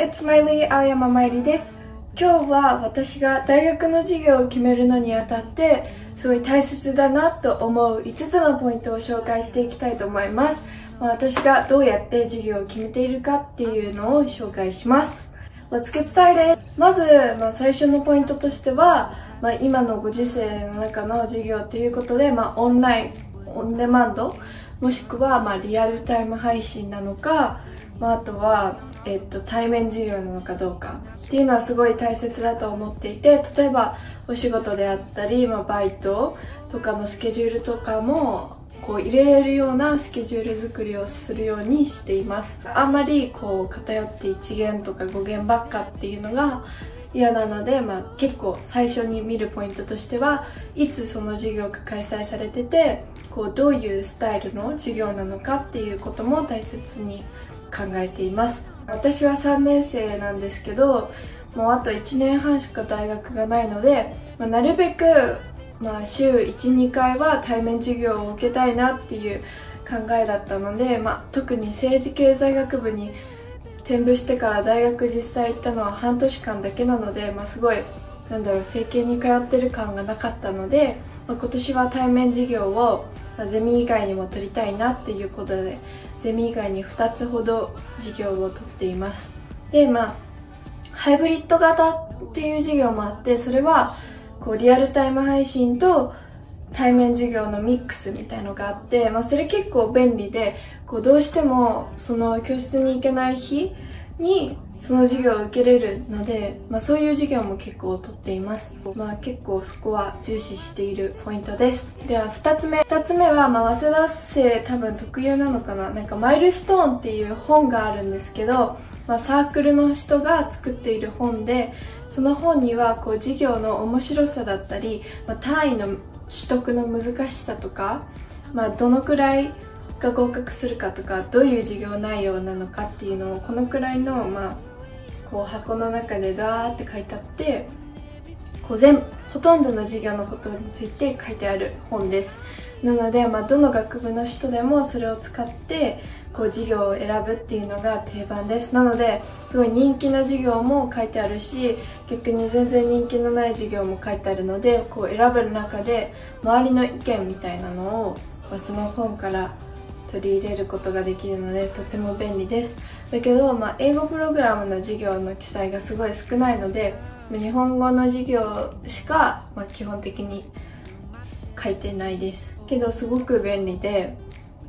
it's Miley 青山まいりです。今日は私が大学の授業を決めるのにあたってすごい大切だなと思う5つのポイントを紹介していきたいと思います。私がどうやって授業を決めているかっていうのを紹介します。Let's get started! まず、最初のポイントとしては、今のご時世の中の授業ということで、オンライン、オンデマンド、もしくはリアルタイム配信なのか、あとは、対面授業なのかどうかっていうのはすごい大切だと思っていて、例えばお仕事であったり、バイトとかのスケジュールとかも入れれるようなスケジュール作りをするようにしています。あんまり偏って1限とか5限ばっかっていうのが嫌なので、結構最初に見るポイントとしてはいつその授業が開催されててどういうスタイルの授業なのかっていうことも大切に考えています。私は3年生なんですけど、もうあと1年半しか大学がないので、なるべく週 1,2 回は対面授業を受けたいなっていう考えだったので、特に政治経済学部に転部してから大学実際行ったのは半年間だけなので、すごい政経に通ってる感がなかったので、今年は対面授業をゼミ以外にも取りたいなっていうことで、ゼミ以外に2つほど授業を取っています。で、ハイブリッド型っていう授業もあって、それはリアルタイム配信と対面授業のミックスみたいのがあって、それ結構便利で、どうしてもその教室に行けない日にその授業を受けれるので、そういう授業も結構取っています。結構そこは重視しているポイントです。では2つ目は、早稲田生多分特有なのかな、マイルストーンっていう本があるんですけど、サークルの人が作っている本で、その本には授業の面白さだったり、単位の取得の難しさとか、どのくらいが合格するかとか、どういう授業内容なのかっていうのをこのくらいの箱の中でダーって書いてあって、ほとんどの授業のことについて書いてある本です。なので、どの学部の人でもそれを使って授業を選ぶっていうのが定番です。なので、すごい人気な授業も書いてあるし、逆に全然人気のない授業も書いてあるので、選ぶ中で周りの意見みたいなのをその本から取り入れることができるので、とても便利です。だけど、英語プログラムの授業の記載がすごい少ないので、日本語の授業しか、基本的に書いてないですけど、すごく便利で、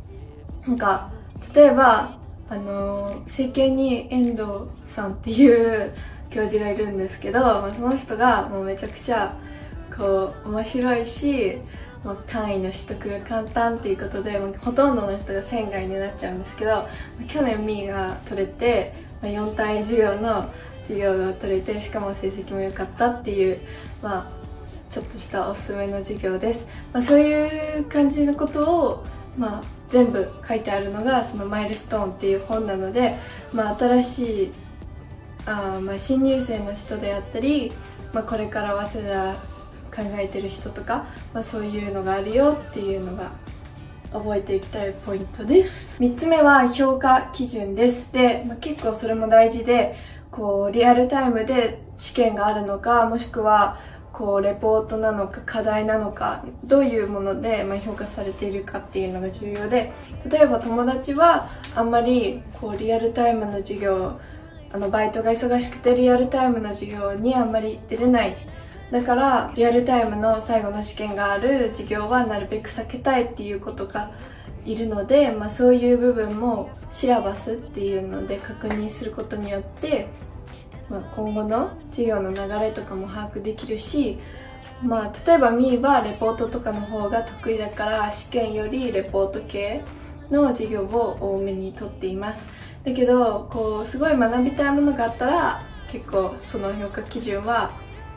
例えば政経に遠藤さんっていう教授がいるんですけど、その人がめちゃくちゃ面白いし、単位の取得が簡単っていうことで、ほとんどの人が1000外になっちゃうんですけど、去年ミーが取れて、4単位授業の授業が取れて、しかも成績も良かったっていう、ちょっとしたおすすめの授業です。そういう感じのことを、全部書いてあるのがそのマイルストーンっていう本なので、新しい新入生の人であったり、これから早稲田考えてる人とか、そういうのがあるよっていうのが覚えていきたいポイントです。3つ目は評価基準です。で、結構それも大事で、リアルタイムで試験があるのか、もしくはレポートなのか課題なのか、どういうもので評価されているかっていうのが重要で、例えば友達はあんまりリアルタイムの授業、バイトが忙しくてリアルタイムの授業にあんまり出れない。だからリアルタイムの最後の試験がある授業はなるべく避けたいっていうことがいるので、そういう部分もシラバスっていうので確認することによって、今後の授業の流れとかも把握できるし、例えばミーはレポートとかの方が得意だから、試験よりレポート系の授業を多めに取っています。だけどすごい学びたいものがあったら、結構その評価基準は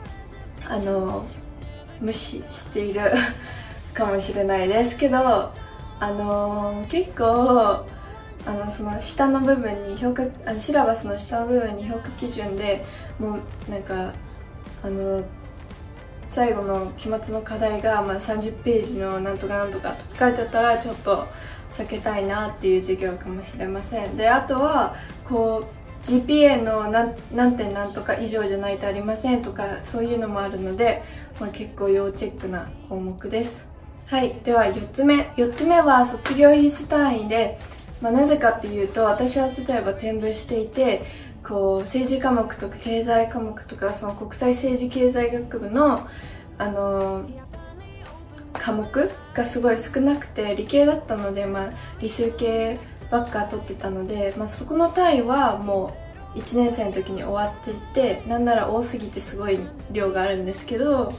無視しているかもしれないですけど、結構その下の部分にシラバスの下の部分に評価基準でもう最後の期末の課題が30ページのなんとかなんとかと書いてあったら、ちょっと避けたいなっていう授業かもしれません。で、あとは GPA の何点何とか以上じゃないとありませんとか、そういうのもあるので、結構要チェックな項目です。はい、では4つ目は卒業必須単位で、なぜかっていうと、私は例えば転部していて、政治科目とか経済科目とか、その国際政治経済学部の科目がすごい少なくて、理系だったので、理数系ばっか取ってたので、そこの単位はもう1年生の時に終わっていて、なんなら多すぎてすごい量があるんですけど、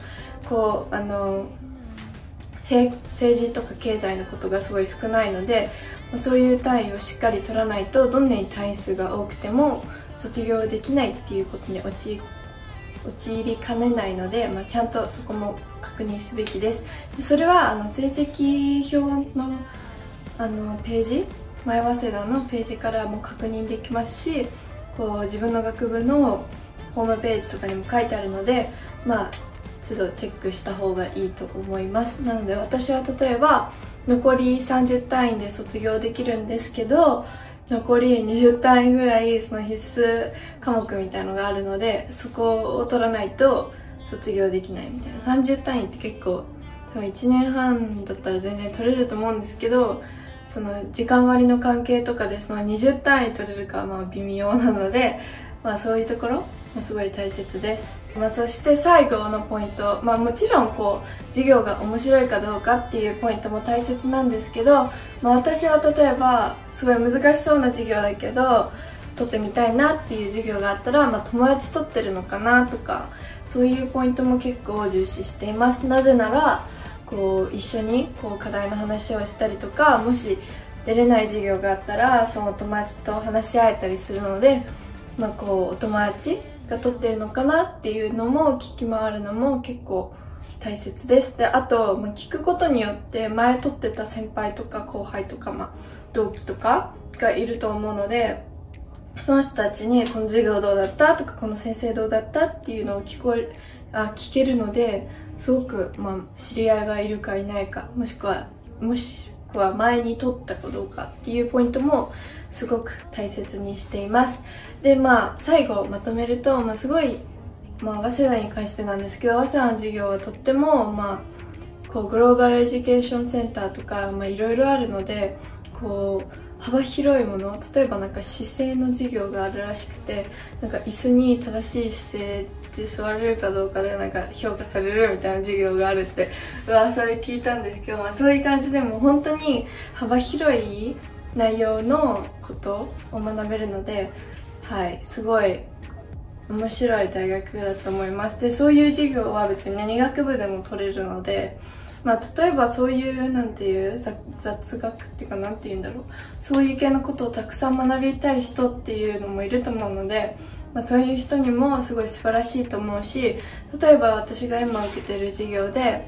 政治とか経済のことがすごい少ないので、そういう単位をしっかり取らないと、どんなに単位数が多くても卒業できないっていうことに陥りかねないので、ちゃんとそこも確認すべきです。それは成績表のページ、前早稲田のページからも確認できますし、自分の学部のホームページとかにも書いてあるので、都度チェックした方がいいと思います。なので私は例えば残り30単位で卒業できるんですけど、残り20単位ぐらいその必須科目みたいのがあるので、そこを取らないと卒業できないみたいな。30単位って結構1年半だったら全然取れると思うんですけど、その時間割の関係とかでその20単位取れるかは微妙なので、そういうところもすごい大切です。そして最後のポイント、もちろん授業が面白いかどうかっていうポイントも大切なんですけど、私は例えばすごい難しそうな授業だけど取ってみたいなっていう授業があったら、友達取ってるのかなとか、そういうポイントも結構重視しています。なぜなら一緒に課題の話をしたりとか、もし出れない授業があったらその友達と話し合えたりするので、お友達が取ってるのかなっていうのも聞き回るのも結構大切です。で、あと、聞くことによって前取ってた先輩とか後輩とか、同期とかがいると思うので、その人たちにこの授業どうだったとか、この先生どうだったっていうのを聞けるので、すごく、知り合いがいるかいないか、もしくは前に取ったかどうかっていうポイントもすごく大切にしています。で、最後まとめると、すごい、早稲田に関してなんですけど、早稲田の授業はとっても、グローバルエデュケーションセンターとか、いろいろあるので、幅広いもの、例えば姿勢の授業があるらしくて、椅子に正しい姿勢で座れるかどうかで評価されるみたいな授業があるって噂で聞いたんですけど、そういう感じでも本当に幅広い内容のことを学べるので、すごい面白い大学だと思います。で、そういう授業は別に何学部でも取れるので、例えばそういう雑学っていうかそういう系のことをたくさん学びたい人っていうのもいると思うので、そういう人にもすごい素晴らしいと思うし、例えば私が今受けてる授業で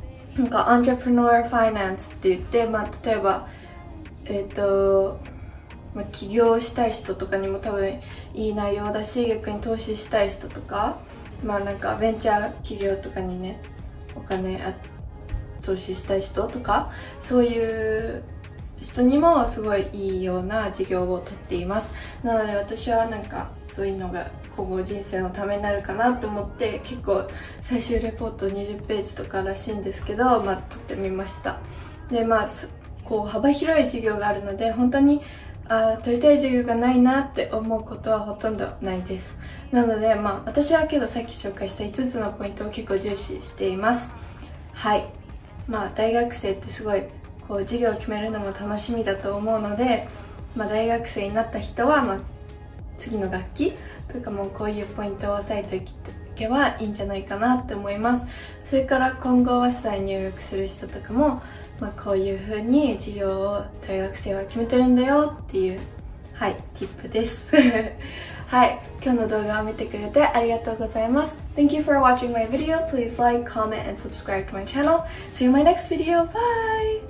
Entrepreneur Finance って言って、例えば起業したい人とかにも多分いい内容だし、逆に投資したい人とか、ベンチャー企業とかにね、お金投資したい人とか、そういう人にもすごいいいような授業をとっています。なので私はそういうのが今後人生のためになるかなと思って、結構最終レポート20ページとからしいんですけど、取ってみました。で、幅広い授業があるので、本当に取りたい授業がないなって思うことはほとんどないです。なので私はけどさっき紹介した5つのポイントを結構重視しています。はい。大学生ってすごい授業を決めるのも楽しみだと思うので、大学生になった人は次の学期とかもこういうポイントを押さえておけばいいんじゃないかなって思います。それから今後早稲田に入学する人とかも、こういう風に授業を大学生は決めてるんだよっていうティップです。はい、今日の動画を見てくれてありがとうございます。Thank you for watching my video. Please like, comment, and subscribe to my channel. See you in my next video. Bye!